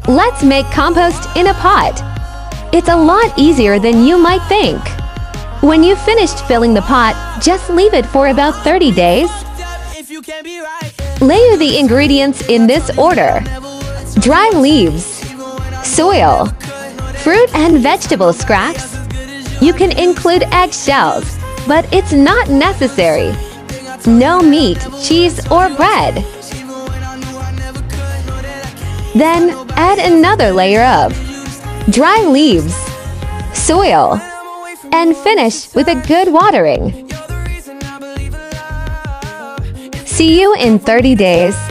Let's make compost in a pot. It's a lot easier than you might think. When you've finished filling the pot, just leave it for about 30 days. Layer the ingredients in this order: dry leaves, soil, fruit and vegetable scraps. You can include eggshells, but it's not necessary. No meat, cheese, or bread. Then add another layer of dry leaves, soil, and finish with a good watering. See you in 30 days.